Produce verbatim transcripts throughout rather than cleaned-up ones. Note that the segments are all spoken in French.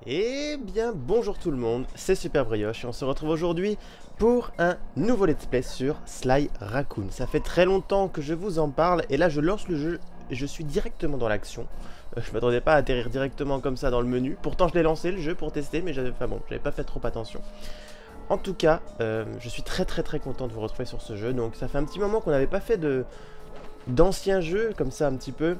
Eh bien bonjour tout le monde, c'est Super Brioche et on se retrouve aujourd'hui pour un nouveau let's play sur Sly Raccoon. Ça fait très longtemps que je vous en parle et là je lance le jeu et je suis directement dans l'action. Euh, je m'attendais pas à atterrir directement comme ça dans le menu, pourtant je l'ai lancé le jeu pour tester mais j'avais enfin bon, j'avais pas fait trop attention. En tout cas, euh, je suis très très très content de vous retrouver sur ce jeu, donc ça fait un petit moment qu'on n'avait pas fait de d'anciens jeux comme ça un petit peu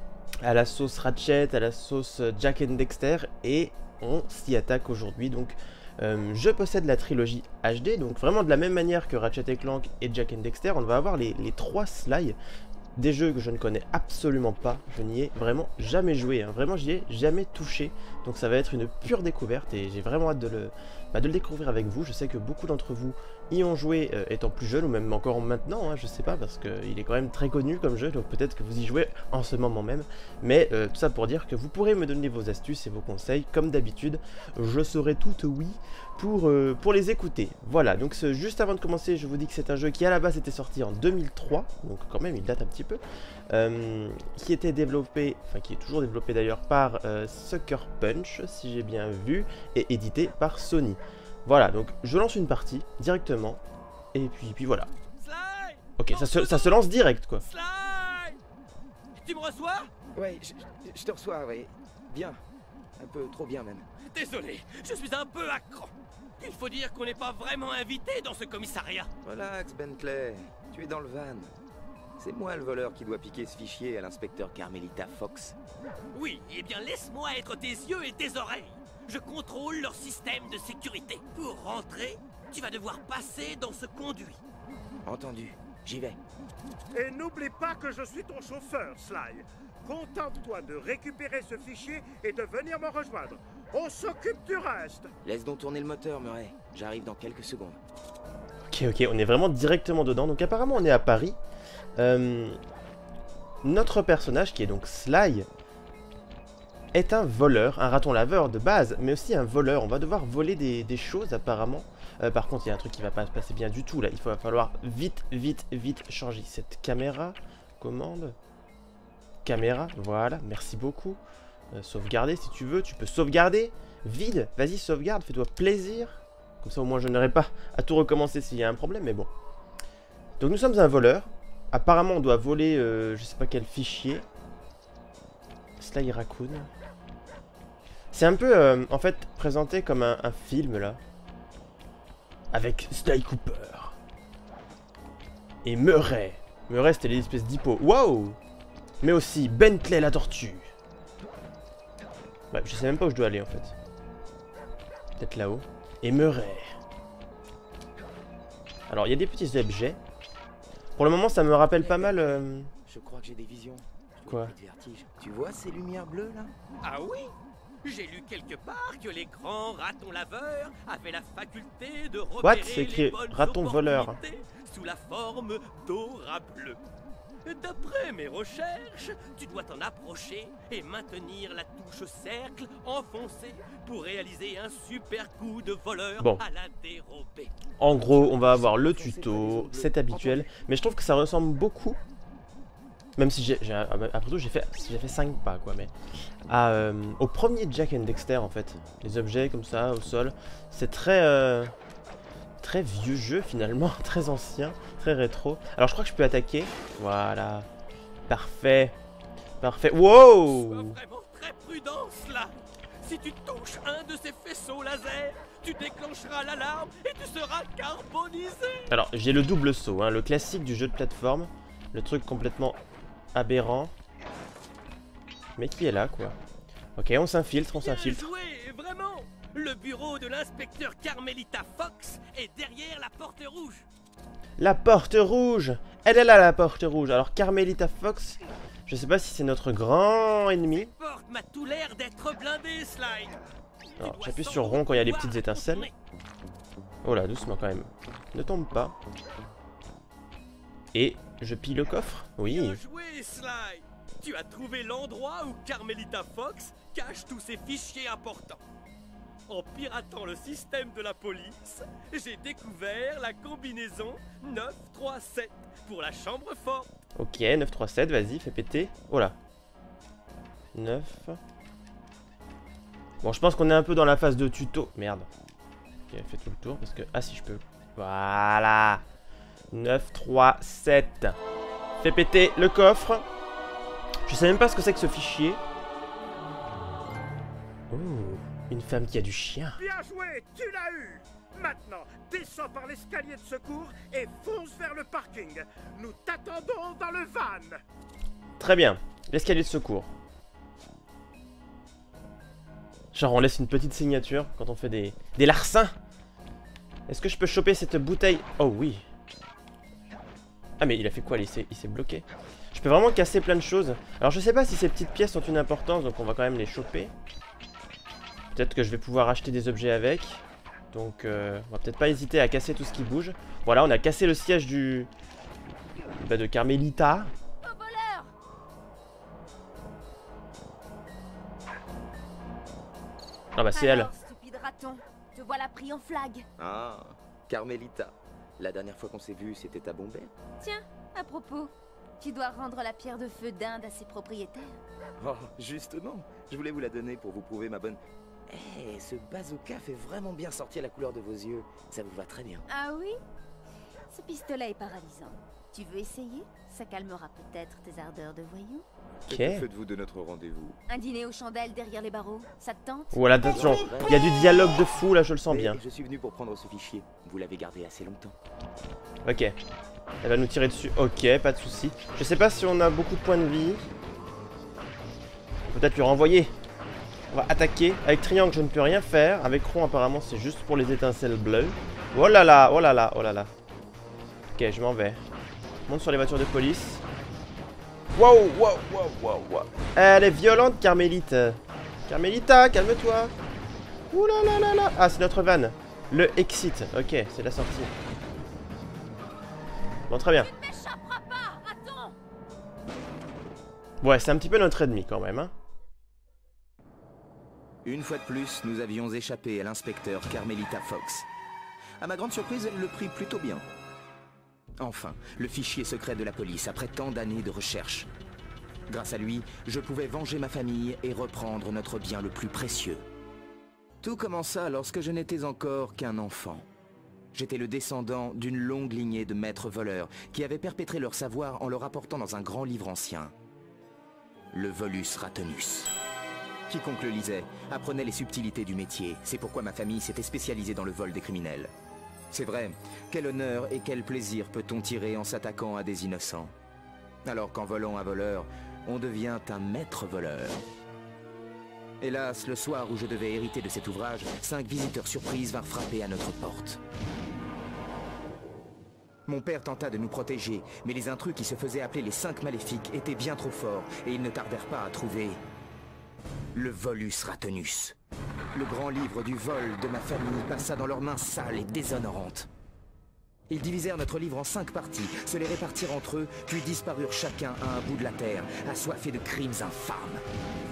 à la sauce Ratchet, à la sauce Jak and Dexter, et on s'y attaque aujourd'hui. Donc euh, je possède la trilogie H D, donc vraiment de la même manière que Ratchet et Clank et Jak and Dexter, on va avoir les, les trois Sly, des jeux que je ne connais absolument pas, je n'y ai vraiment jamais joué, hein. Vraiment j'y ai jamais touché, donc ça va être une pure découverte et j'ai vraiment hâte de le, bah, de le découvrir avec vous. Je sais que beaucoup d'entre vous y ont joué euh, étant plus jeune ou même encore maintenant, hein, je sais pas, parce qu'il est quand même très connu comme jeu, donc peut-être que vous y jouez en ce moment même, mais euh, tout ça pour dire que vous pourrez me donner vos astuces et vos conseils, comme d'habitude, je serai toute oui pour, euh, pour les écouter. Voilà, donc ce, juste avant de commencer, je vous dis que c'est un jeu qui à la base était sorti en deux mille trois, donc quand même il date un petit peu, euh, qui était développé, enfin qui est toujours développé d'ailleurs par euh, Sucker Punch, si j'ai bien vu, et édité par Sony. Voilà, donc je lance une partie directement, et puis, puis voilà. Sly, ok, ça se, ça se lance direct quoi. Sly, tu me reçois? Ouais, je, je te reçois, ouais. Bien. Un peu trop bien même. Désolé, je suis un peu à cran. Il faut dire qu'on n'est pas vraiment invité dans ce commissariat. Relax, Bentley. Tu es dans le van. C'est moi le voleur qui doit piquer ce fichier à l'inspecteur Carmelita Fox. Oui, eh bien laisse-moi être tes yeux et tes oreilles. Je contrôle leur système de sécurité. Pour rentrer, tu vas devoir passer dans ce conduit. Entendu. J'y vais. Et n'oublie pas que je suis ton chauffeur, Sly. Contente-toi de récupérer ce fichier et de venir me rejoindre. On s'occupe du reste. Laisse donc tourner le moteur, Murray. J'arrive dans quelques secondes. Ok, ok, on est vraiment directement dedans. Donc apparemment on est à Paris. Euh, notre personnage, qui est donc Sly, est un voleur, un raton laveur de base, mais aussi un voleur. On va devoir voler des, des choses apparemment. Euh, par contre, il y a un truc qui va pas se passer bien du tout là. Il va falloir vite, vite, vite changer cette caméra. Commande. Caméra, voilà, merci beaucoup. Euh, sauvegarder si tu veux, tu peux sauvegarder. Vide, vas-y sauvegarde, fais-toi plaisir. Comme ça au moins je n'aurai pas à tout recommencer s'il y a un problème, mais bon. Donc nous sommes un voleur. Apparemment on doit voler, euh, je sais pas quel fichier. Sly Raccoon. C'est un peu, euh, en fait, présenté comme un, un film, là. Avec Sly Cooper. Et Murray. Murray, c'était l'espèce d'hippo. Waouh! Mais aussi Bentley la tortue. Ouais, je sais même pas où je dois aller, en fait. Peut-être là-haut. Et Murray. Alors, il y a des petits objets. Pour le moment, ça me rappelle pas mal... Euh... Je crois que j'ai des visions. Quoi? Des vertiges. Tu vois ces lumières bleues, là? Ah oui? J'ai lu quelque part que les grands ratons laveurs avaient la faculté de What? repérer C'est écrit les bonnes raton voleur. opportunités sous la forme d'aura bleu. D'après mes recherches, tu dois t'en approcher et maintenir la touche cercle enfoncée pour réaliser un super coup de voleur Bon. à la dérobée. En gros, on va avoir le tuto, c'est habituel. Mais je trouve que ça ressemble beaucoup. Même si j'ai, après tout, j'ai fait, j'ai fait cinq pas, quoi, mais à, euh, au premier Jak and Dexter, en fait. Les objets comme ça, au sol. C'est très, euh, très vieux jeu, finalement. Très ancien, très rétro. Alors, je crois que je peux attaquer. Voilà. Parfait. Parfait. Sois Wow! vraiment très prudent, Sly. Si tu touches un de ces faisceaux laser, tu déclencheras l'alarme et tu seras carbonisé. Alors, j'ai le double saut, hein, le classique du jeu de plateforme. Le truc complètement aberrant. Mais qui est là, quoi. Ok, on s'infiltre, on Bien s'infiltre. joué, vraiment. Le bureau de l'inspecteur Carmelita Fox est derrière la porte rouge. La porte rouge! Elle est là, la porte rouge. Alors, Carmelita Fox, je sais pas si c'est notre grand ennemi. Cette porte m'a tout l'air d'être blindée, Sly. Alors, j'appuie sur rond quand il y a les petites étincelles. Oh là, doucement quand même. Ne tombe pas. Et je pille le coffre. Oui. Bien joué, Sly. Tu as trouvé l'endroit où Carmelita Fox cache tous ses fichiers importants. En piratant le système de la police, j'ai découvert la combinaison neuf trois sept pour la chambre forte. Ok, neuf trois sept, vas-y, fais péter. Oh là. neuf. Bon, je pense qu'on est un peu dans la phase de tuto. Merde. Ok, fais tout le tour parce que... Ah si, je peux... Voilà. neuf, trois, sept. Fais péter le coffre. Je sais même pas ce que c'est que ce fichier. Oh, une femme qui a du chien. Bien joué, tu l'as eu. Maintenant, descends par l'escalier de secours et fonce vers le parking. Nous t'attendons dans le van. Très bien, l'escalier de secours. Genre on laisse une petite signature quand on fait des, des larcins. Est-ce que je peux choper cette bouteille? Oh oui. Ah mais il a fait quoi? Il s'est bloqué. Je peux vraiment casser plein de choses. Alors je sais pas si ces petites pièces ont une importance, donc on va quand même les choper. Peut-être que je vais pouvoir acheter des objets avec. Donc euh, on va peut-être pas hésiter à casser tout ce qui bouge. Voilà, on a cassé le siège du... Bah, de Carmelita. Ah bah c'est elle. Alors, stupide raton, te voilà pris en flag. Ah, Carmelita. La dernière fois qu'on s'est vu, c'était à Bombay. Tiens, à propos, tu dois rendre la pierre de feu d'Inde à ses propriétaires. Oh, justement, je voulais vous la donner pour vous prouver ma bonne... Eh, ce bazooka fait vraiment bien sortir la couleur de vos yeux. Ça vous va très bien. Ah oui? Ce pistolet est paralysant. Tu veux essayer? Ça calmera peut-être tes ardeurs de voyou. Ok. Que faites-vous de notre rendez-vous? Un dîner aux chandelles derrière les barreaux, ça te tente? Voilà, attention. Il y a du dialogue de fou là, je le sens Mais bien. je suis venu pour prendre ce fichier. Vous l'avez gardé assez longtemps. Ok. Elle va nous tirer dessus. Ok, pas de souci. Je sais pas si on a beaucoup de points de vie. Peut-être lui renvoyer. On va attaquer. Avec triangle, je ne peux rien faire. Avec rond, apparemment, c'est juste pour les étincelles bleues. Oh là là, oh là là, oh là là. Ok, je m'en vais. Je monte sur les voitures de police. Wow, wow, wow, wow, wow. Elle est violente, Carmelita. Carmelita, calme-toi. Ouh là là là là. Ah, c'est notre van. Le exit. Ok, c'est la sortie. Bon, très bien. Tu ne m'échapperas pas, raton! Ouais, c'est un petit peu notre ennemi quand même, hein. Une fois de plus, nous avions échappé à l'inspecteur Carmelita Fox. À ma grande surprise, elle le prit plutôt bien. Enfin, le fichier secret de la police après tant d'années de recherche. Grâce à lui, je pouvais venger ma famille et reprendre notre bien le plus précieux. Tout commença lorsque je n'étais encore qu'un enfant. J'étais le descendant d'une longue lignée de maîtres voleurs qui avaient perpétré leur savoir en le rapportant dans un grand livre ancien. Le Volus Ratonus. Quiconque le lisait apprenait les subtilités du métier. C'est pourquoi ma famille s'était spécialisée dans le vol des criminels. C'est vrai, quel honneur et quel plaisir peut-on tirer en s'attaquant à des innocents? Alors qu'en volant un voleur, on devient un maître voleur. Hélas, le soir où je devais hériter de cet ouvrage, cinq visiteurs surprises vinrent frapper à notre porte. Mon père tenta de nous protéger, mais les intrus qui se faisaient appeler les cinq maléfiques étaient bien trop forts et ils ne tardèrent pas à trouver le Volus Ratonus. Le grand livre du vol de ma famille passa dans leurs mains sales et déshonorantes. Ils divisèrent notre livre en cinq parties, se les répartirent entre eux, puis disparurent chacun à un bout de la terre, assoiffés de crimes infâmes.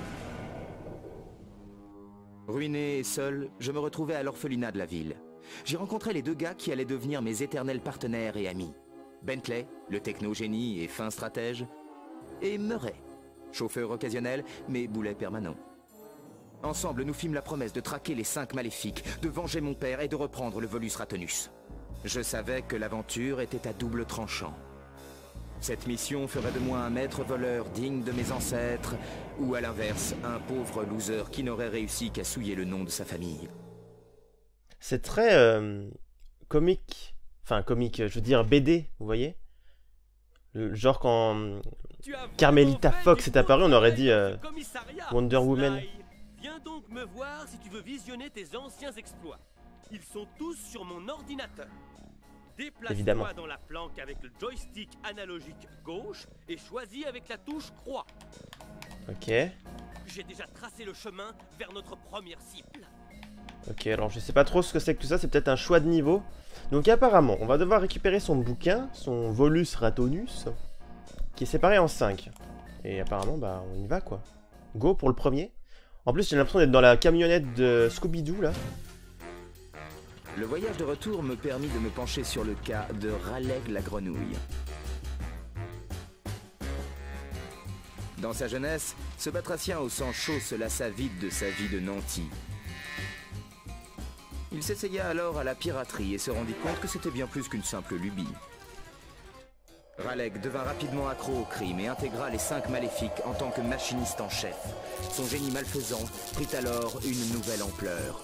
Ruiné et seul, je me retrouvais à l'orphelinat de la ville. J'y rencontrais les deux gars qui allaient devenir mes éternels partenaires et amis. Bentley, le techno-génie et fin stratège, et Murray, chauffeur occasionnel, mais boulet permanent. Ensemble, nous fîmes la promesse de traquer les cinq maléfiques, de venger mon père et de reprendre le Volus Ratonus. Je savais que l'aventure était à double tranchant. Cette mission ferait de moi un maître voleur digne de mes ancêtres, ou à l'inverse, un pauvre loser qui n'aurait réussi qu'à souiller le nom de sa famille. C'est très euh, comique. Enfin, comique, je veux dire B D, vous voyez? Le, genre quand Carmelita Fox est apparue, on aurait dit euh, Wonder Woman. Viens donc me voir si tu veux visionner tes anciens exploits. Ils sont tous sur mon ordinateur. Déplace-toi dans la planque avec le joystick analogique gauche et choisis avec la touche croix. Ok. J'ai déjà tracé le chemin vers notre première cible. Ok, alors je sais pas trop ce que c'est que tout ça, c'est peut-être un choix de niveau. Donc apparemment, on va devoir récupérer son bouquin, son Volus Ratonus, qui est séparé en cinq. Et apparemment, bah on y va quoi. Go pour le premier. En plus, j'ai l'impression d'être dans la camionnette de Scooby-Doo, là. Le voyage de retour me permit de me pencher sur le cas de Raleigh la grenouille. Dans sa jeunesse, ce batracien au sang chaud se lassa vite de sa vie de nanti. Il s'essaya alors à la piraterie et se rendit compte que c'était bien plus qu'une simple lubie. Raleigh devint rapidement accro au crime et intégra les cinq maléfiques en tant que machiniste en chef. Son génie malfaisant prit alors une nouvelle ampleur.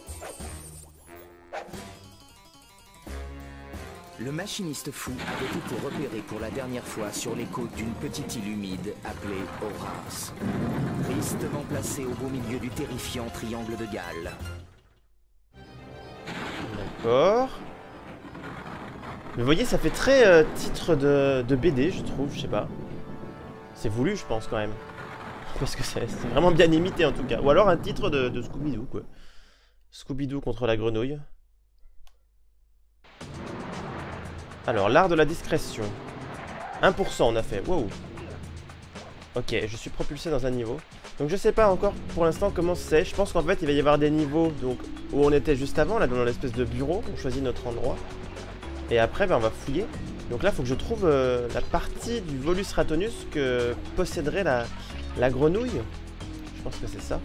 Le machiniste fou avait été repéré pour la dernière fois sur les côtes d'une petite île humide appelée Horace, tristement placée au beau milieu du terrifiant triangle de Galles. D'accord. Mais vous voyez, ça fait très euh, titre de, de B D, je trouve, je sais pas. C'est voulu, je pense, quand même. Parce que c'est vraiment bien imité, en tout cas. Ou alors un titre de, de Scooby-Doo, quoi. Scooby-Doo contre la grenouille. Alors, l'art de la discrétion. un pour cent on a fait, wow. Ok, je suis propulsé dans un niveau. Donc je sais pas encore pour l'instant comment c'est. Je pense qu'en fait il va y avoir des niveaux donc, où on était juste avant, là dans l'espèce de bureau. On choisit notre endroit. Et après ben, on va fouiller. Donc là il faut que je trouve euh, la partie du Volus Ratonus que posséderait la, la grenouille. Je pense que c'est ça.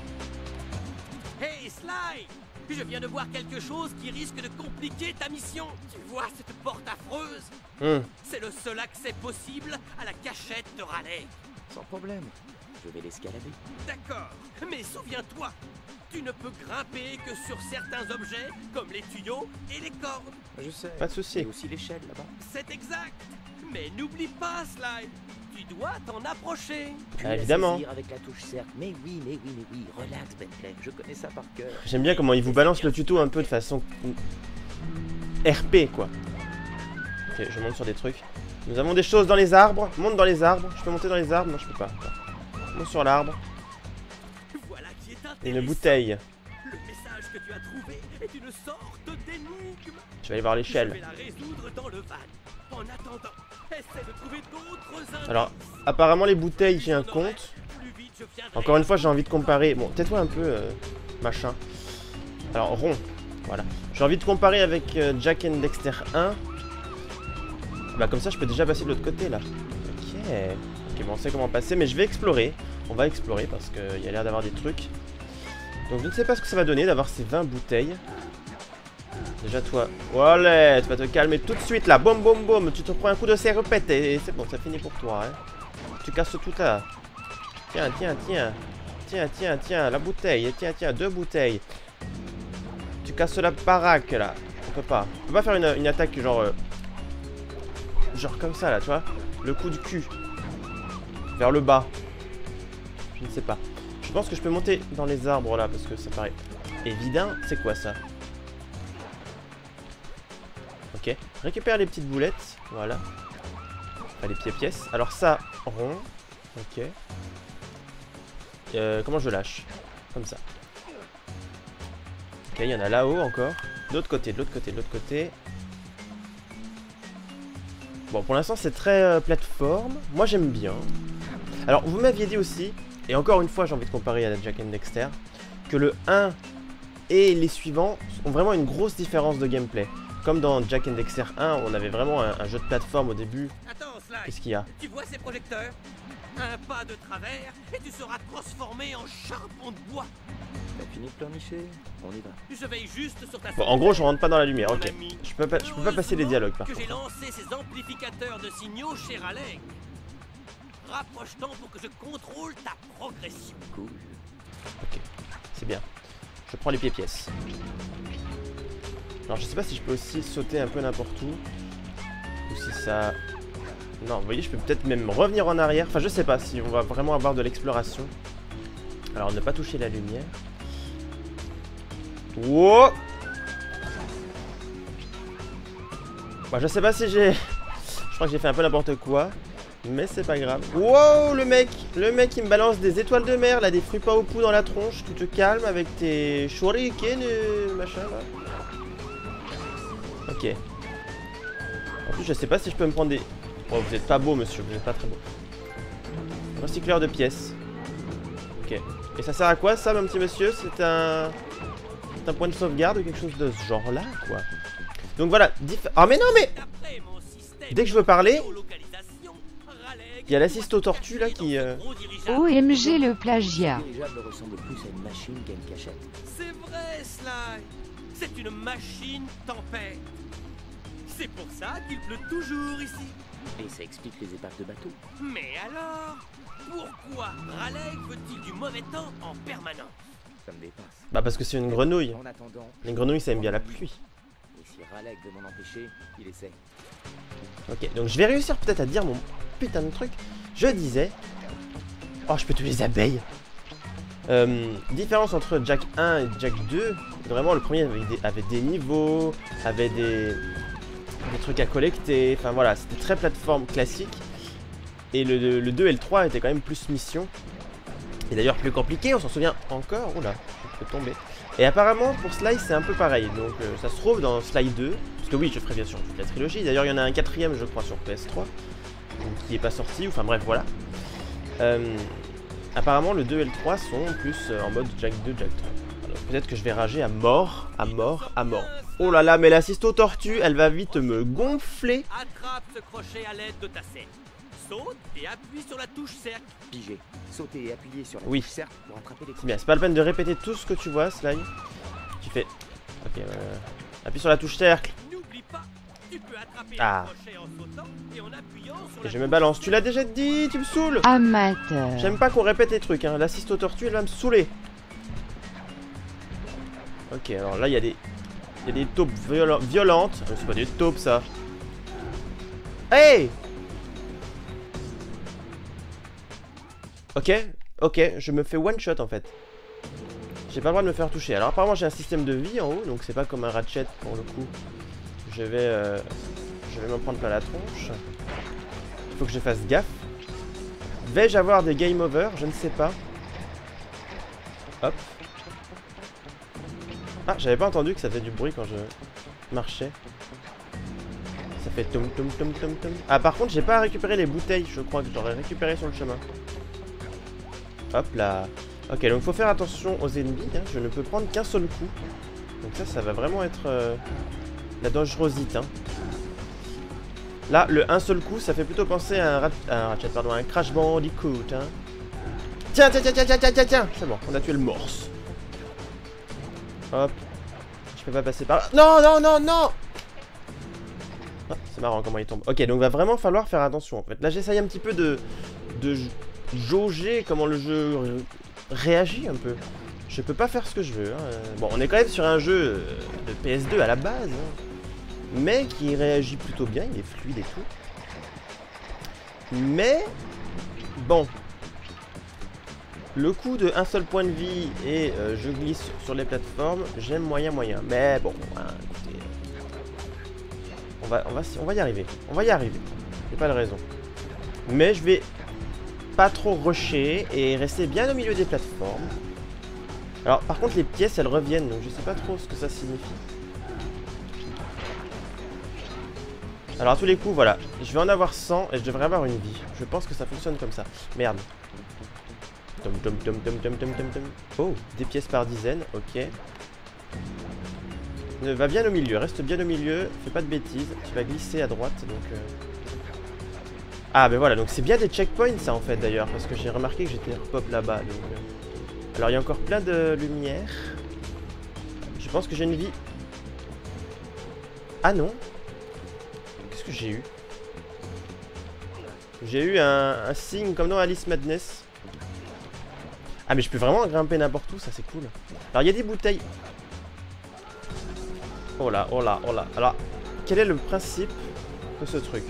Hey Sly! Je viens de voir quelque chose qui risque de compliquer ta mission. Tu vois cette porte affreuse? Hum. C'est le seul accès possible à la cachette de Raleigh. Sans problème, je vais l'escalader. D'accord, mais souviens-toi, tu ne peux grimper que sur certains objets, comme les tuyaux et les cordes. Je sais. Pas de souci. Il y a aussi l'échelle là-bas. C'est exact. Mais n'oublie pas, Sly. Tu dois t'en approcher. Ah, évidemment. Avec la touche cercle. Mais oui, mais oui, mais oui. Relax, Bentley. Je connais ça par cœur. J'aime bien comment il vous balance le tuto un peu de façon R P quoi. Ok, je monte sur des trucs. Nous avons des choses dans les arbres. Monte dans les arbres. Je peux monter dans les arbres? Non, je peux pas. Attends. Monte sur l'arbre. Voilà qui est intéressant. Une bouteille. Le message que tu as trouvé est une sorte d'énigme. Je vais aller voir Je l'échelle. vais la résoudre dans le van. En attendant, essaie de trouver d'autres indices. Alors, apparemment les bouteilles, j'ai un compte. Plus vite je viendrai. Encore une fois, j'ai envie de comparer. Bon, tais-toi un peu, euh, machin. Alors, rond. Voilà. J'ai envie de comparer avec euh, Jak and Daxter un. Bah, comme ça, je peux déjà passer de l'autre côté, là. Ok. Ok, bon, on sait comment passer, mais je vais explorer. On va explorer parce qu'il y a l'air d'avoir des trucs. Donc, je ne sais pas ce que ça va donner d'avoir ces vingt bouteilles. Déjà, toi. Voilà, tu vas te calmer tout de suite, là. Boum, boum, boum. Tu te prends un coup de serpette et c'est bon, ça finit pour toi, hein. Tu casses tout là. Tiens, tiens, tiens. Tiens, tiens, tiens, la bouteille. Tiens, tiens, deux bouteilles. Tu casses la baraque, là. On peut pas. On peut pas faire une, une attaque genre... Euh, genre comme ça, là, tu vois. Le coup du cul. Vers le bas. Je ne sais pas. Je pense que je peux monter dans les arbres, là, parce que ça paraît évident. C'est quoi, ça? Ok. Récupère les petites boulettes. Voilà. Enfin, les pieds-pièces. Alors ça, rond. Ok. Euh, comment je lâche? Comme ça. Ok, il y en a là-haut encore. De l'autre côté, de l'autre côté, de l'autre côté. Bon, pour l'instant, c'est très euh, plateforme. Moi, j'aime bien. Alors, vous m'aviez dit aussi, et encore une fois, j'ai envie de comparer à la Jak and Daxter, que le un et les suivants ont vraiment une grosse différence de gameplay. Comme dans Jak and Daxter un, on avait vraiment un, un jeu de plateforme au début. Attends, Sly. Qu'est-ce qu'il y a? Tu vois ces projecteurs? Un pas de travers et tu seras transformé en charbon de bois. T'as fini de pleurnicher? On y va. Je veille juste sur ta Bon, en gros, je rentre pas dans la lumière, ok. Mon ami. Je peux pas, je peux pas passer les dialogues, par que j'ai contre. lancé ces amplificateurs de signaux chez Raleigh. Rapproche-t'en pour que je contrôle ta progression. Cool. Ok, c'est bien. Je prends les pieds-pièces. Alors, je sais pas si je peux aussi sauter un peu n'importe où. Ou si ça... Non, vous voyez, je peux peut-être même revenir en arrière. Enfin, je sais pas si on va vraiment avoir de l'exploration. Alors, ne pas toucher la lumière. Wow! Bon, je sais pas si j'ai... Je crois que j'ai fait un peu n'importe quoi. Mais c'est pas grave. Wow, le mec! Le mec, il me balance des étoiles de mer, là, des fruits pas au pouls dans la tronche. Tu te calmes avec tes shurikens, machin, là. Ok. En plus, je sais pas si je peux me prendre des... Oh, vous êtes pas beau, monsieur. Vous êtes pas très beau. Recycleur de pièces. Ok. Et ça sert à quoi, ça, mon petit monsieur? C'est un... C'est un point de sauvegarde ou quelque chose de ce genre-là, quoi. Donc voilà. Diff... Ah, mais non, mais... D'après mon système Dès que je veux parler... de géolocalisation, Raleigh Il y a l'assiste aux tortues là qui... Euh... O M G le plagiat. Le dirigeable ressemble plus à une machine qu'à une cachette. C'est vrai, Sly. C'est une machine tempête. C'est pour ça qu'il pleut toujours ici. Et ça explique les épaves de bateau. Mais alors, pourquoi Raleigh veut-il du mauvais temps en permanence? Ça me dépasse. Bah parce que c'est une grenouille. En attendant, Les grenouilles ça aime bien la pluie. et si Raleigh veut m'en empêcher, il essaie. Ok, donc je vais réussir peut-être à dire mon putain de truc. Je disais... Oh, je peux tuer les abeilles. Euh, différence entre Jack un et Jack deux. Vraiment, le premier avait des, avait des niveaux, avait des, des trucs à collecter. Enfin voilà, c'était très plateforme classique. Et le, le deux et le trois étaient quand même plus mission. Et d'ailleurs plus compliqué, on s'en souvient encore. Oula, je peux tomber. Et apparemment pour Sly c'est un peu pareil. Donc euh, ça se trouve dans Sly deux. Parce que oui, je ferai bien sûr toute la trilogie. D'ailleurs il y en a un quatrième je crois sur P S trois. Donc, qui n'est pas sorti. Enfin bref voilà. Euh, apparemment le deux et le trois sont plus euh, en mode Jack deux, Jack trois. Alors peut-être que je vais rager à mort, à mort, à mort. Oh là là, mais l'assiste aux tortues, elle va vite me gonfler. Attrape ce crochet à l'aide de ta selle. Saute et appuie sur la touche cercle. Pigé. Sauter et appuyer sur la Oui. touche cercle pour attraper les C'est bien, c'est pas la peine de répéter tout ce que tu vois, Sly. Tu fais... Ok, euh... appuie sur la touche cercle. N'oublie pas, tu peux attraper Ah. le crochet en sautant et en appuyant sur Et la je me balance. Tu l'as déjà dit, tu me saoules. Amateur. J'aime pas qu'on répète les trucs, hein. L'assiste aux tortues, elle va me saouler. Ok, alors là, il y a des... Il y a des taupes viol violentes. Oh, c'est pas des taupes, ça. Hey! Ok, ok, je me fais one shot en fait. J'ai pas le droit de me faire toucher. Alors apparemment j'ai un système de vie en haut, donc c'est pas comme un Ratchet pour le coup. Je vais, euh, je vais m'en prendre plein la tronche. Il faut que je fasse gaffe. Vais-je avoir des game over? Je ne sais pas. Hop. Ah, j'avais pas entendu que ça faisait du bruit quand je marchais. Ça fait tom tom tom tom tom. Ah par contre j'ai pas récupéré les bouteilles, je crois que j'aurais récupéré sur le chemin. Hop là. Ok, donc faut faire attention aux ennemis, hein. Je ne peux prendre qu'un seul coup. Donc ça, ça va vraiment être euh, la dangerosité. Hein. Là, le un seul coup, ça fait plutôt penser à un, rat à un Ratchet, pardon, à un Crash Bandicoot. Hein. Tiens, tiens, tiens, tiens, tiens, tiens, tiens, tiens. C'est bon, on a tué le morse. Hop. Je peux pas passer par là. Non, non, non, non. Ah, c'est marrant comment il tombe. Ok, donc va vraiment falloir faire attention en fait. Là, j'essaye un petit peu de... de jauger comment le jeu ré réagit un peu. Je peux pas faire ce que je veux. Hein. Bon, on est quand même sur un jeu de P S deux à la base, hein, mais qui réagit plutôt bien, il est fluide et tout. Mais bon, le coup de un seul point de vie et euh, je glisse sur les plateformes, j'aime moyen moyen. Mais bon, hein, écoutez, on va, on va, on va y arriver. On va y arriver. J'ai pas de raison. Mais je vais pas trop rusher et rester bien au milieu des plateformes. Alors par contre les pièces elles reviennent, donc je sais pas trop ce que ça signifie. Alors à tous les coups voilà, je vais en avoir cent et je devrais avoir une vie. Je pense que ça fonctionne comme ça. Merde. Tom tom tom tom tom tom tom tom. Oh, des pièces par dizaines, ok. Va bien au milieu, reste bien au milieu, fais pas de bêtises. Tu vas glisser à droite donc... Euh... Ah ben voilà, donc c'est bien des checkpoints ça en fait d'ailleurs, parce que j'ai remarqué que j'étais repop là-bas. Donc... Alors il y a encore plein de lumière. Je pense que j'ai une vie. Ah non. Qu'est-ce que j'ai eu? J'ai eu un, un signe comme dans Alice Madness. Ah mais je peux vraiment grimper n'importe où, ça c'est cool. Alors il y a des bouteilles. Oh là, oh là, oh là. Alors, quel est le principe de ce truc?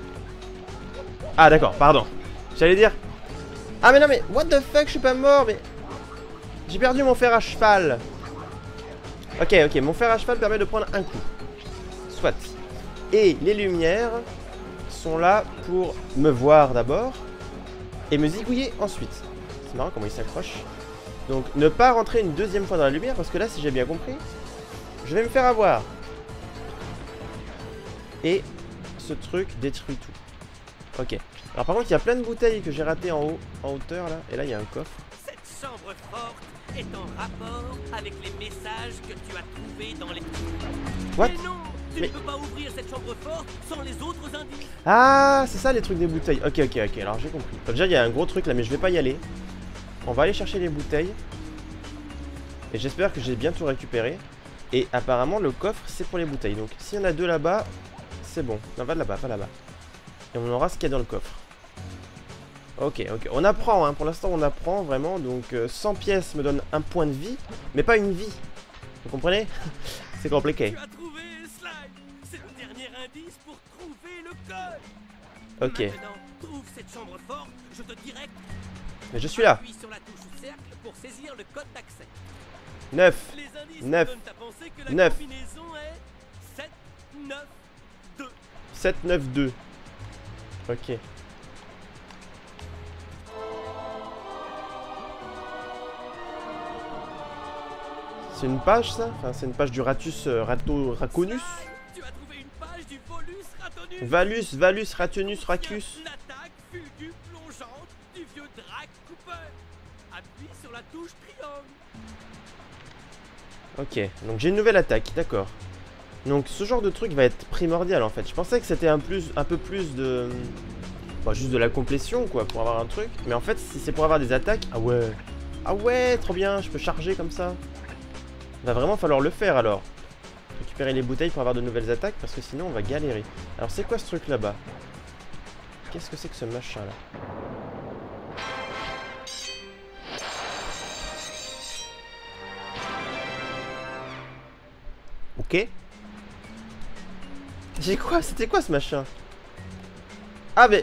Ah d'accord, pardon. J'allais dire... Ah mais non mais, what the fuck, je suis pas mort, mais... J'ai perdu mon fer à cheval. Ok, ok, mon fer à cheval permet de prendre un coup. Soit. Et les lumières sont là pour me voir d'abord et me zigouiller ensuite. C'est marrant comment il s'accroche. Donc ne pas rentrer une deuxième fois dans la lumière parce que là, si j'ai bien compris, je vais me faire avoir. Et ce truc détruit tout. Ok. Alors par contre, il y a plein de bouteilles que j'ai ratées en haut, en hauteur là. Et là, il y a un coffre. Cette chambre forte est en rapport avec les messages que tu as trouvés dans les... What? Mais non, Tu Mais- ne peux pas ouvrir cette chambre forte sans les autres indices. Ah, c'est ça les trucs des bouteilles. Ok, ok, ok, alors j'ai compris. Déjà, il y a un gros truc là, mais je vais pas y aller. On va aller chercher les bouteilles. Et j'espère que j'ai bien tout récupéré. Et apparemment, le coffre, c'est pour les bouteilles. Donc, s'il y en a deux là-bas, c'est bon. Non, va là-bas, va là-bas. Et on aura ce qu'il y a dans le coffre. Ok, ok. On apprend, hein. Pour l'instant, on apprend vraiment. Donc, euh, cent pièces me donne un point de vie, mais pas une vie. Vous comprenez? C'est compliqué. Tu as trouvé, Sly. C'est le dernier indice pour trouver le code. Ok. Maintenant, trouve cette chambre forte, je te dirai. Mais je suis là. Appuie sur la touche cercle pour saisir le code d'accès. neuf. Les indices Neuf. te donnent à penser que la Neuf. combinaison est sept, neuf, deux. sept, neuf, deux. Ok. C'est une page ça? Enfin c'est une page du Ratus euh, Rato Raconus. Tu as trouvé une page du Volus Ratonus. Valus, Valus, Ratunus, Racus. L'attaque fulgure plongeante du vieux Drac Cooper. Appuie sur la touche triangle. Ok, donc j'ai une nouvelle attaque, d'accord. Donc ce genre de truc va être primordial en fait. Je pensais que c'était un, plus, un peu plus de... Bon, juste de la complétion quoi, pour avoir un truc. Mais en fait si c'est pour avoir des attaques... Ah ouais. Ah ouais, trop bien, je peux charger comme ça. Il va vraiment falloir le faire alors. Récupérer les bouteilles pour avoir de nouvelles attaques parce que sinon on va galérer. Alors c'est quoi ce truc là-bas? Qu'est-ce que c'est que ce machin là? Ok. J'ai quoi? C'était quoi ce machin? Ah mais...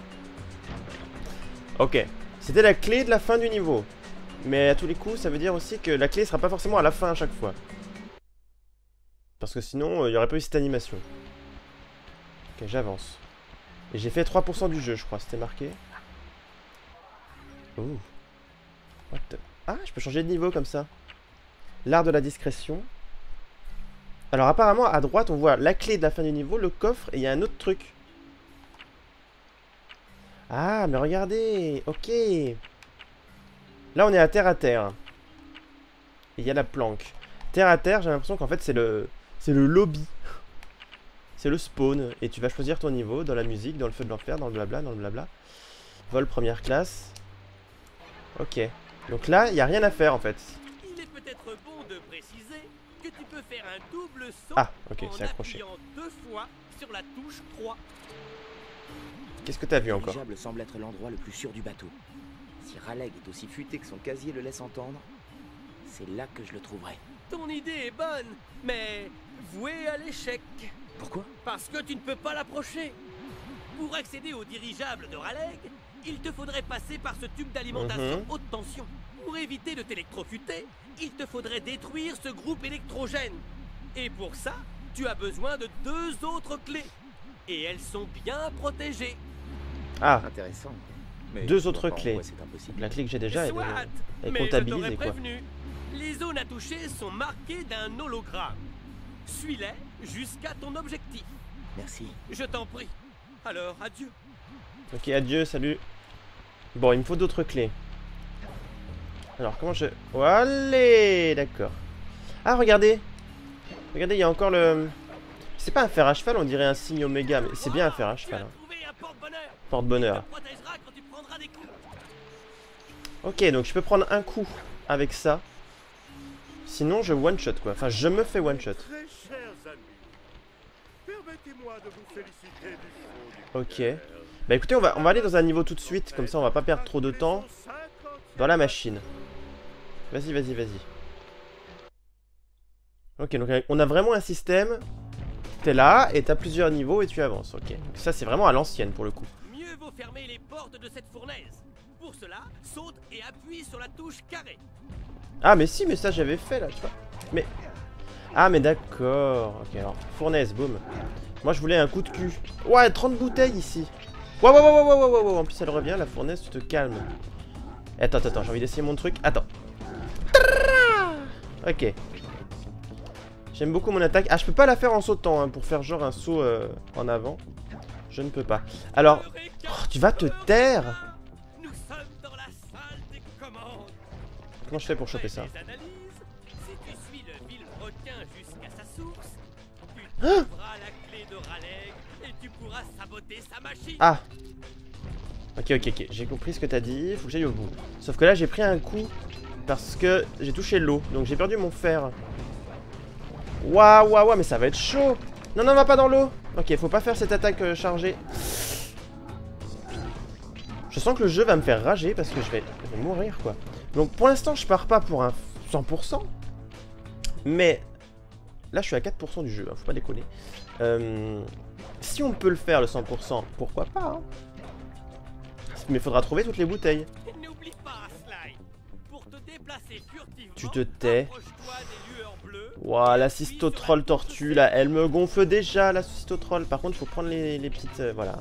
Ok. C'était la clé de la fin du niveau. Mais à tous les coups, ça veut dire aussi que la clé sera pas forcément à la fin à chaque fois. Parce que sinon, il euh, n'y aurait pas eu cette animation. Ok, j'avance. Et j'ai fait trois pour cent du jeu, je crois. C'était marqué. Oh. What the... Ah, je peux changer de niveau comme ça. L'art de la discrétion. Alors apparemment, à droite, on voit la clé de la fin du niveau, le coffre, et il y a un autre truc. Ah, mais regardez. Ok. Là, on est à terre à terre. Et il y a la planque. Terre à terre, j'ai l'impression qu'en fait, c'est le... C'est le lobby. C'est le spawn. Et tu vas choisir ton niveau dans la musique, dans le feu de l'enfer, dans le blabla, dans le blabla. Vol première classe. Ok. Donc là, il n'y a rien à faire, en fait. Il est peut-être bon de préciser que tu peux faire un double saut Ah, ok, en c'est accroché. appuyant deux fois sur la touche trois. Qu'est-ce que t'as vu Le encore? dirigeable semble être l'endroit le plus sûr du bateau. Si Raleigh est aussi futé que son casier le laisse entendre, c'est là que je le trouverai. Ton idée est bonne, mais vouée à l'échec. Pourquoi? Parce que tu ne peux pas l'approcher. Pour accéder au dirigeable de Raleigh, il te faudrait passer par ce tube d'alimentation Mhm. haute tension. Pour éviter de t'électrocuter, il te faudrait détruire ce groupe électrogène. Et pour ça, tu as besoin de deux autres clés. Et elles sont bien protégées. Ah, Intéressant. Mais Deux je vois autres pas en clés. quoi c'est impossible. la clé que j'ai déjà est, Soit, déjà- est mais je comptabilisée, t'aurais quoi. prévenu. Les zones à toucher sont marquées d'un hologramme. Suis-les jusqu'à ton objectif. Merci. Je t'en prie. Alors, adieu. Ok, adieu, salut. Bon, il me faut d'autres clés. Alors, comment je... Oh, allez, d'accord. Ah, regardez. Regardez, il y a encore le... C'est pas un fer à cheval, on dirait un signe oméga, mais c'est bien un fer à Tu as cheval. Hein. trouvé un porte-bonheur. Porte-bonheur. Il te protégera quand tu prendras des coups. Ok, donc je peux prendre un coup avec ça. Sinon, je one-shot, quoi. Enfin, je me fais one-shot. Très chers amis, permettez-moi de vous féliciter du fond du Ok. cœur. Bah écoutez, on va, on va aller dans un niveau tout de suite, comme ça on va pas perdre trop de temps dans la machine. Vas-y, vas-y, vas-y. Ok, donc on a vraiment un système. T'es là, et t'as plusieurs niveaux, et tu avances. Ok, donc ça c'est vraiment à l'ancienne pour le coup. Mieux vaut fermer les portes de cette fournaise. Pour cela, saute et appuie sur la touche carré. Ah mais si, mais ça j'avais fait là, tu vois. Mais... Ah mais d'accord. Ok, alors, fournaise, boum. Moi je voulais un coup de cul. Ouais, trente bouteilles ici. Wow, wow, wow, wow, wow, wow, wow. En plus elle revient, la fournaise, tu te calmes. Attends, attends, attends, j'ai envie d'essayer mon truc. Attends. Ok. J'aime beaucoup mon attaque. Ah, je peux pas la faire en sautant, hein, pour faire genre un saut euh, en avant. Je ne peux pas. Alors, oh, tu vas te taire. Nous sommes dans la salle des commandes. Comment je fais pour choper ça? Après les analyses, si tu suis le vil requin jusqu'à sa source, Tu trouveras la clé de Raleigh et tu pourras saboter sa machine. Ah. Ok, ok, ok. J'ai compris ce que t'as dit. Faut que j'aille au bout. Sauf que là, j'ai pris un coup parce que j'ai touché l'eau. Donc j'ai perdu mon fer. Waouh, waouh, waouh, mais ça va être chaud. Non, non, va pas dans l'eau. Ok, faut pas faire cette attaque euh, chargée. Je sens que le jeu va me faire rager parce que je vais, je vais mourir, quoi. Donc pour l'instant, je pars pas pour un cent pour cent. Mais là, je suis à quatre pour cent du jeu, hein, faut pas déconner. Euh, si on peut le faire, le cent pour cent, pourquoi pas, hein. Mais il faudra trouver toutes les bouteilles. N'oublie pas, Sly. Pour te déplacer furtivement, Tu te tais. approche-toi des lueurs bleues. Ouah, la cystotroll tortue, là, elle me gonfle déjà, la cystotroll. Par contre, il faut prendre les, les petites... Euh, voilà.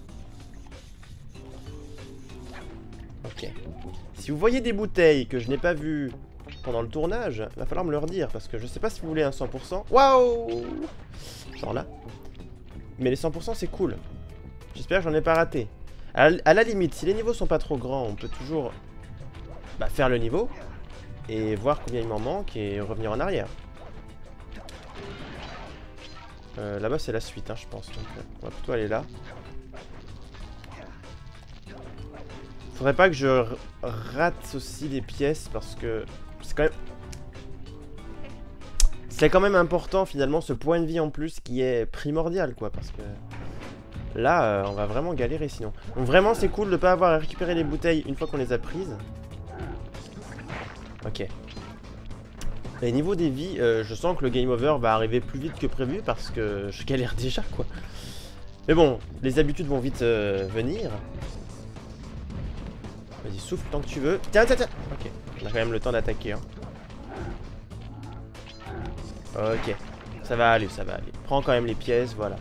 Ok. Si vous voyez des bouteilles que je n'ai pas vues pendant le tournage, il va falloir me le redire, parce que je sais pas si vous voulez un cent pour cent. Waouh! Genre là. Mais les cent pour cent, c'est cool. J'espère que j'en ai pas raté. À la, à la limite, si les niveaux sont pas trop grands, on peut toujours bah, faire le niveau et voir combien il m'en manque et revenir en arrière. Euh, Là-bas, c'est la suite, hein, je pense. Donc, euh, on va plutôt aller là. Faudrait pas que je rate aussi les pièces parce que c'est quand même... C'est quand même important finalement ce point de vie en plus qui est primordial, quoi, parce que là euh, on va vraiment galérer sinon. Donc vraiment c'est cool de pas avoir à récupérer les bouteilles une fois qu'on les a prises. Ok. Et niveau des vies, euh, je sens que le game over va arriver plus vite que prévu parce que je galère déjà, quoi. Mais bon, les habitudes vont vite euh, venir. Vas-y, souffle tant que tu veux. Tiens, tiens, tiens. Ok, on a quand même le temps d'attaquer, hein. Ok, ça va aller, ça va aller. Prends quand même les pièces, voilà.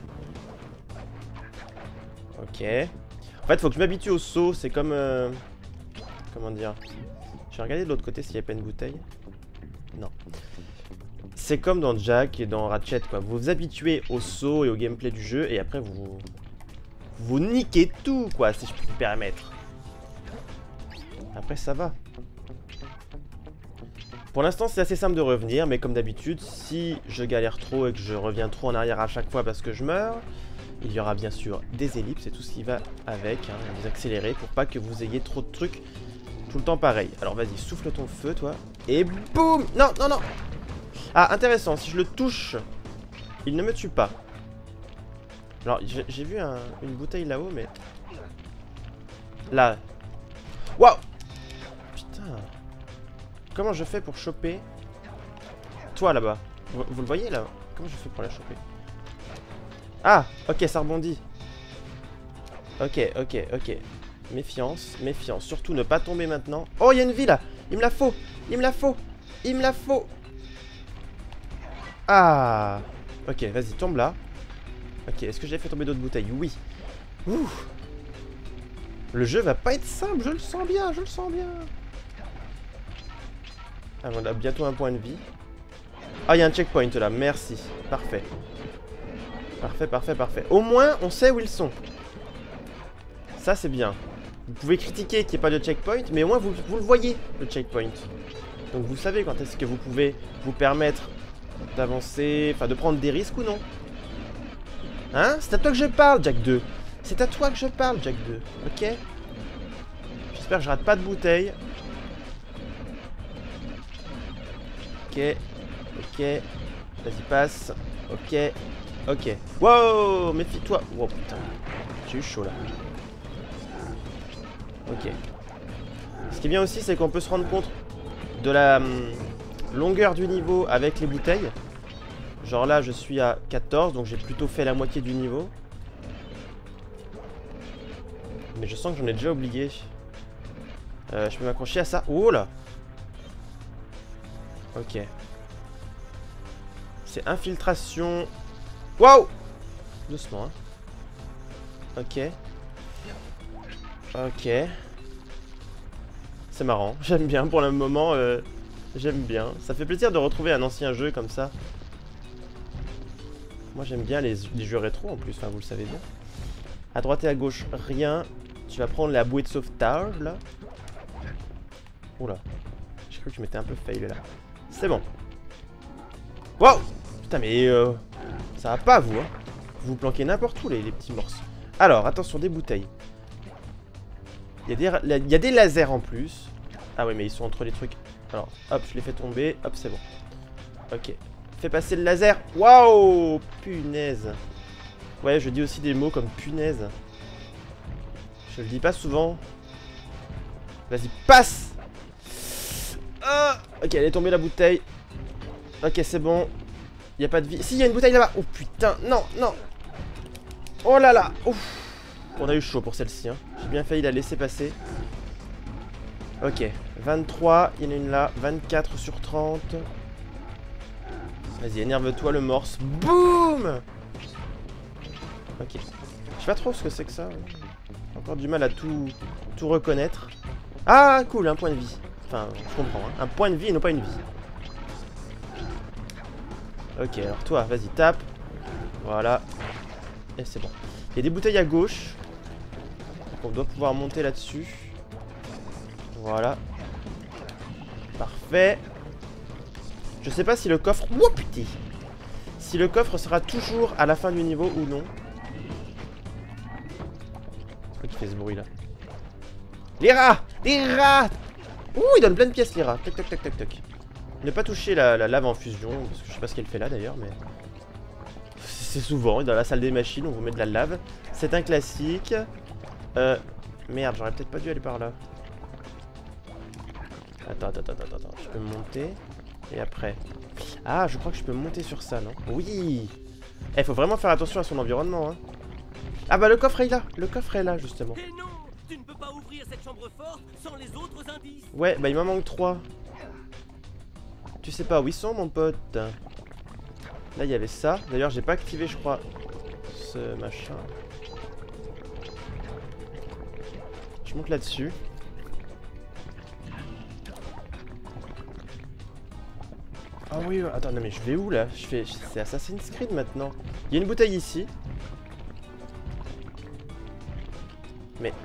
Ok. En fait, faut que je m'habitue au saut, c'est comme... Euh... Comment dire? Je vais regarder de l'autre côté s'il n'y a pas une bouteille. Non. C'est comme dans Jack et dans Ratchet, quoi. Vous vous habituez au saut et au gameplay du jeu, et après vous... Vous niquez tout, quoi, si je puis me permettre. Après, ça va. Pour l'instant, c'est assez simple de revenir, mais comme d'habitude, si je galère trop et que je reviens trop en arrière à chaque fois parce que je meurs, il y aura bien sûr des ellipses et tout ce qui va avec, hein, des accélérés pour pas que vous ayez trop de trucs tout le temps pareil. Alors vas-y, souffle ton feu, toi, et boum! Non, non, non! Ah, intéressant, si je le touche, il ne me tue pas. Alors, j'ai vu un, une bouteille là-haut, mais... Là. Waouh! Putain. Comment je fais pour choper toi là-bas? vous, vous le voyez là? Comment je fais pour la choper? Ah, ok, ça rebondit. Ok, ok, ok. Méfiance, méfiance. Surtout ne pas tomber maintenant. Oh, il y a une vie là. Il me la faut. Il me la faut. Il me la faut. Ah. Ok, vas-y, tombe là. Ok, est-ce que j'ai fait tomber d'autres bouteilles? Oui. Ouh. Le jeu va pas être simple, je le sens bien, je le sens bien. Ah, on a bientôt un point de vie. Ah, il y a un checkpoint là, merci. Parfait. Parfait, parfait, parfait. Au moins, on sait où ils sont. Ça, c'est bien. Vous pouvez critiquer qu'il n'y ait pas de checkpoint, mais au moins, vous, vous le voyez, le checkpoint. Donc, vous savez quand est-ce que vous pouvez vous permettre d'avancer, enfin, de prendre des risques ou non. Hein? C'est à toi que je parle, Jack deux. C'est à toi que je parle, Jack deux. Ok? J'espère que je rate pas de bouteille. Ok, ok, vas-y passe, ok, ok. Wow, méfie-toi. Wow, putain, j'ai eu chaud là. Ok. Ce qui est bien aussi, c'est qu'on peut se rendre compte de la hum, longueur du niveau avec les bouteilles. Genre là, je suis à quatorze, donc j'ai plutôt fait la moitié du niveau. Mais je sens que j'en ai déjà oublié. Euh, je peux m'accrocher à ça. Oh là! Ok. C'est infiltration. Waouh! Doucement, hein. Ok. Ok. C'est marrant. J'aime bien pour le moment. Euh, j'aime bien. Ça fait plaisir de retrouver un ancien jeu comme ça. Moi j'aime bien les, les jeux rétro en plus. Enfin, vous le savez bien. À droite et à gauche, rien. Tu vas prendre la bouée de sauvetage là. Oula. J'ai cru que je m'étais un peu fail là. C'est bon. Wow! Putain, mais euh... Ça va pas, vous, hein. Vous vous planquez n'importe où, les, les petits morses. Alors, attention, des bouteilles. Il y, a des, il y a des lasers en plus. Ah oui, mais ils sont entre les trucs. Alors, hop, je les fais tomber. Hop, c'est bon. Ok. Fais passer le laser. Waouh! Punaise. Ouais, je dis aussi des mots comme punaise. Je le dis pas souvent. Vas-y, passe! Ah, ok, elle est tombée la bouteille. Ok, c'est bon. Il n'y a pas de vie. Si, il y a une bouteille là-bas. Oh putain, non, non. Oh là là. Ouf. On a eu chaud pour celle-ci. Hein. J'ai bien failli la laisser passer. Ok, vingt-trois. Il y en a une là. vingt-quatre sur trente. Vas-y, énerve-toi le morse. Boum. Ok. Je sais pas trop ce que c'est que ça. J'ai encore du mal à tout, tout reconnaître. Ah, cool, un point de vie. Enfin, je comprends. Hein. Un point de vie et non pas une vie. Ok, alors toi, vas-y, tape. Voilà. Et c'est bon. Il y a des bouteilles à gauche. Donc on doit pouvoir monter là-dessus. Voilà. Parfait. Je sais pas si le coffre... Oh putain. Si le coffre sera toujours à la fin du niveau ou non. C'est quoi qui fait ce bruit là? Les rats! Les rats! Ouh, il donne plein de pièces les rats. Toc toc toc toc toc. Ne pas toucher la, la lave en fusion, parce que je sais pas ce qu'elle fait là d'ailleurs, mais... C'est souvent, dans la salle des machines, on vous met de la lave. C'est un classique. Euh... Merde, j'aurais peut-être pas dû aller par là. Attends, attends, attends, attends, attends. Je peux monter. Et après... Ah, je crois que je peux monter sur ça, non? Oui. Eh, faut vraiment faire attention à son environnement, hein. Ah bah le coffre est là. Le coffre est là, justement. Et non, tu ne peux pas ouvrir cette chambre forte sans les autres indices. Ouais, bah il m'en manque trois. Tu sais pas où ils sont, mon pote? Là, il y avait ça. D'ailleurs, j'ai pas activé, je crois, ce machin. Je monte là-dessus. Ah oui, attends, non mais je vais où là? Je fais, c'est Assassin's Creed maintenant. Il y a une bouteille ici. Mais...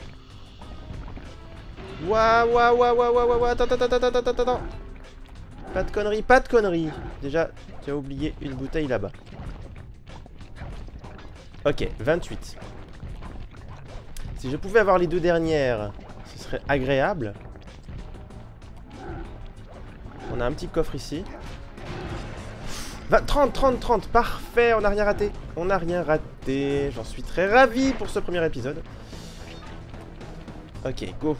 Waouh, waouh, waouh, waouh, waouh, waouh, attends, attends, attends, attends, attends. Pas de conneries, pas de conneries. Déjà, tu as oublié une bouteille là-bas. Ok, vingt-huit. Si je pouvais avoir les deux dernières, ce serait agréable. On a un petit coffre ici. vingt, trente, trente, trente, parfait, on n'a rien raté. On n'a rien raté, j'en suis très ravi pour ce premier épisode. Ok, go.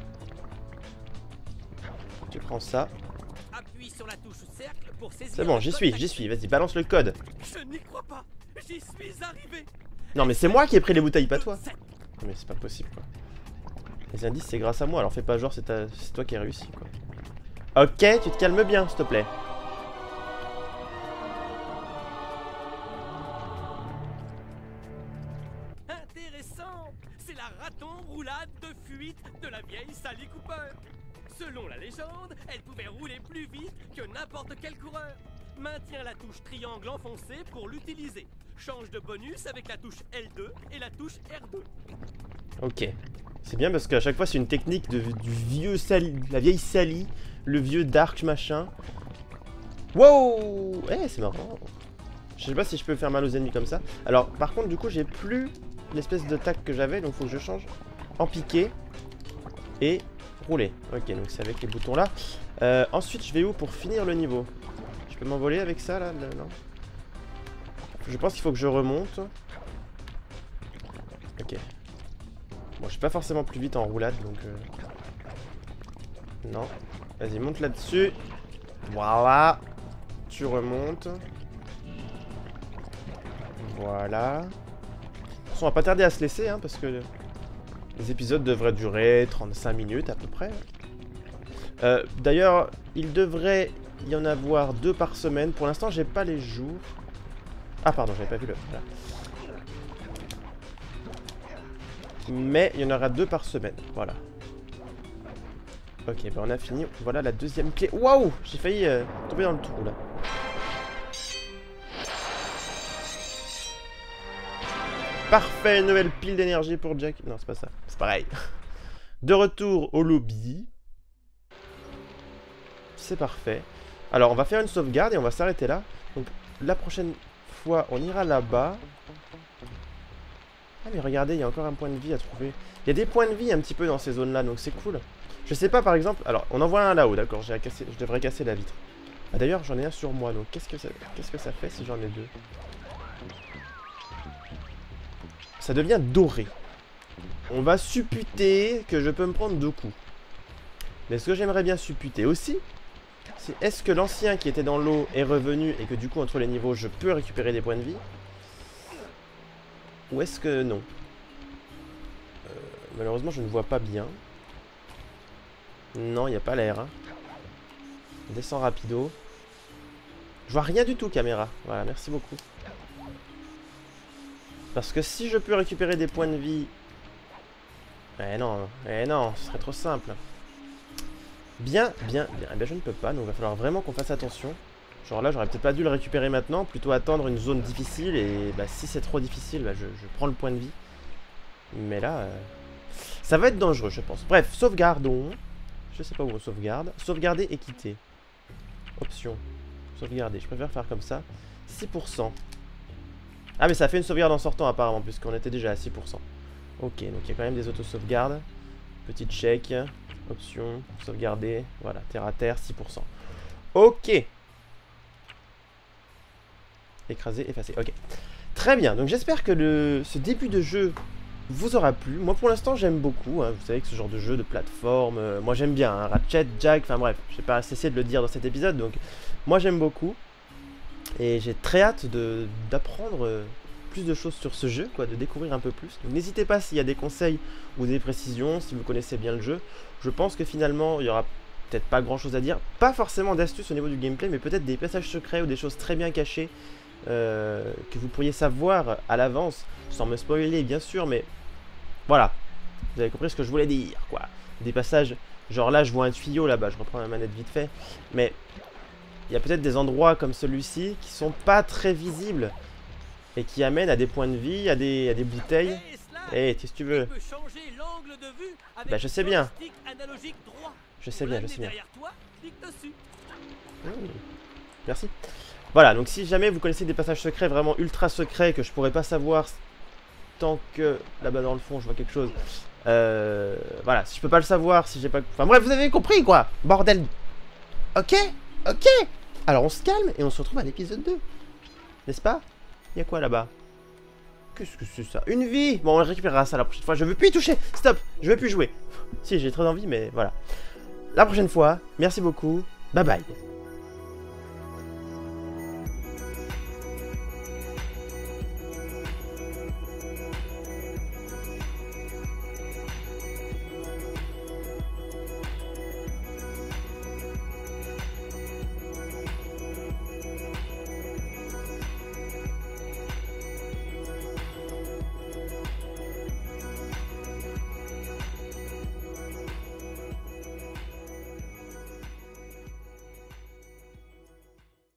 Tu prends ça. Appuie sur la touche cercle pour saisir. C'est bon, j'y suis, j'y suis, vas-y, balance le code. Je n'y crois pas, j'y suis arrivé. Non mais c'est moi qui ai pris les bouteilles, pas toi. Mais c'est pas possible quoi. Les indices c'est grâce à moi, alors fais pas genre c'est ta... toi qui as réussi quoi. Ok, tu te calmes bien s'il te plaît. Intéressant. C'est la raton roulade de fuite de la vieille Sally Cooper. Selon la légende, elle pouvait rouler plus vite que n'importe quel coureur. Maintiens la touche triangle enfoncée pour l'utiliser. Change de bonus avec la touche L deux et la touche R deux. Ok. C'est bien parce qu'à chaque fois c'est une technique de, du vieux Sally, la vieille Sally, le vieux Dark machin. Wow. Eh, c'est marrant. Je sais pas si je peux faire mal aux ennemis comme ça. Alors par contre du coup j'ai plus l'espèce de tac que j'avais, donc faut que je change en piqué et rouler. Ok, donc c'est avec les boutons là. Euh, ensuite je vais où pour finir le niveau? Je peux m'envoler avec ça là? Non. Je pense qu'il faut que je remonte. Ok. Bon, je suis pas forcément plus vite en roulade, donc... Euh... Non. Vas-y, monte là-dessus. Voilà. Tu remontes. Voilà. De toute façon, on va pas tarder à se laisser, hein, parce que... Les épisodes devraient durer trente-cinq minutes, à peu près. Euh, D'ailleurs, il devrait y en avoir deux par semaine. Pour l'instant, j'ai pas les jours. Ah, pardon, j'avais pas vu le... Voilà. Mais il y en aura deux par semaine, voilà. Ok, bah on a fini. Voilà la deuxième clé. Waouh, j'ai failli euh, tomber dans le trou là. Parfait, une nouvelle pile d'énergie pour Jack. Non, c'est pas ça, c'est pareil. De retour au lobby. C'est parfait. Alors, on va faire une sauvegarde et on va s'arrêter là. Donc, la prochaine fois, on ira là-bas. Ah mais regardez, il y a encore un point de vie à trouver. Il y a des points de vie un petit peu dans ces zones-là, donc c'est cool. Je sais pas, par exemple... Alors, on en voit un là-haut, d'accord, j'ai à casser... je devrais casser la vitre. Ah, d'ailleurs, j'en ai un sur moi, donc qu'est-ce que ça... qu'est-ce que ça fait si j'en ai deux? Ça devient doré. On va supputer que je peux me prendre deux coups. Mais ce que j'aimerais bien supputer aussi, c'est est-ce que l'ancien qui était dans l'eau est revenu et que du coup, entre les niveaux, je peux récupérer des points de vie? Ou est-ce que non? euh, Malheureusement, je ne vois pas bien. Non, il n'y a pas l'air. Hein. On descend rapido. Je vois rien du tout, caméra. Voilà, merci beaucoup. Parce que si je peux récupérer des points de vie... Eh non, eh non, ce serait trop simple. Bien, bien, bien. Eh bien, je ne peux pas, donc il va falloir vraiment qu'on fasse attention. Genre là, j'aurais peut-être pas dû le récupérer maintenant, plutôt attendre une zone difficile. Et bah, si c'est trop difficile, bah, je, je prends le point de vie. Mais là, euh, ça va être dangereux, je pense. Bref, sauvegardons. Je sais pas où on sauvegarde. Sauvegarder et quitter. Option. Sauvegarder. Je préfère faire comme ça. six pour cent. Ah, mais ça fait une sauvegarde en sortant apparemment, puisqu'on était déjà à six pour cent. Ok, donc il y a quand même des auto-sauvegardes. Petit check. Option. Sauvegarder. Voilà, terre à terre, six pour cent. Ok. Écraser, effacer. Ok. Très bien. Donc j'espère que le... ce début de jeu vous aura plu. Moi pour l'instant j'aime beaucoup, hein. Vous savez que ce genre de jeu de plateforme, euh, moi j'aime bien, hein. Ratchet, Jack, enfin bref, je n'ai pas cessé de le dire dans cet épisode, donc moi j'aime beaucoup. Et j'ai très hâte de d'apprendre euh, plus de choses sur ce jeu, quoi, de découvrir un peu plus. Donc n'hésitez pas s'il y a des conseils ou des précisions, si vous connaissez bien le jeu. Je pense que finalement il y aura peut-être pas grand chose à dire, pas forcément d'astuces au niveau du gameplay, mais peut-être des passages secrets ou des choses très bien cachées euh, que vous pourriez savoir à l'avance, sans me spoiler bien sûr, mais... Voilà, vous avez compris ce que je voulais dire, quoi. Des passages, genre là je vois un tuyau là-bas, je reprends la manette vite fait, mais il y a peut-être des endroits comme celui-ci qui sont pas très visibles et qui amènent à des points de vie, à des, à des bouteilles. Eh, hey, qu'est-ce que tu veux? Bah je sais bien. Je sais bien, je sais bien. Mmh. Merci. Voilà, donc si jamais vous connaissez des passages secrets vraiment ultra secrets que je pourrais pas savoir... Tant que là-bas dans le fond je vois quelque chose, euh, voilà, si je peux pas le savoir, si j'ai pas, enfin bref, vous avez compris quoi, bordel. Ok, ok. Alors on se calme et on se retrouve à l'épisode deux, n'est-ce pas? Il y a quoi là-bas? Qu'est-ce que c'est ça? Une vie. Bon, on récupérera ça la prochaine fois. Je veux plus y toucher. Stop, je veux plus jouer. Si, j'ai très envie, mais voilà. La prochaine fois. Merci beaucoup. Bye bye.